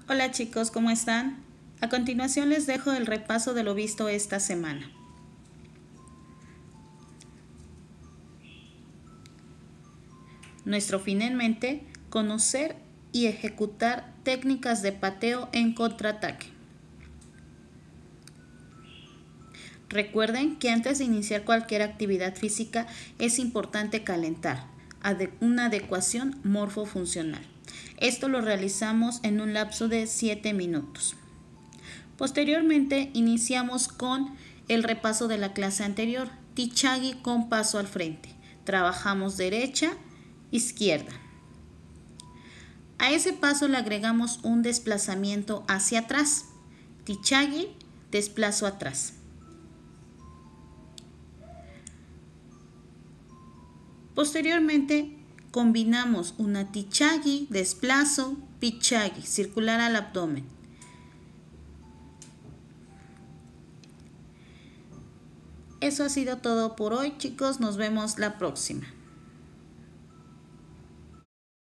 Hola chicos, ¿cómo están? A continuación les dejo el repaso de lo visto esta semana. Nuestro fin en mente, conocer y ejecutar técnicas de pateo en contraataque. Recuerden que antes de iniciar cualquier actividad física es importante calentar, una adecuación morfofuncional. Esto lo realizamos en un lapso de 7 minutos. Posteriormente iniciamos con el repaso de la clase anterior, Tichagi con paso al frente. Trabajamos derecha, izquierda. A ese paso le agregamos un desplazamiento hacia atrás. Tichagi, desplazo atrás. Posteriormente combinamos una Tichagi, desplazo, Pichagi, circular al abdomen. Eso ha sido todo por hoy, chicos. Nos vemos la próxima.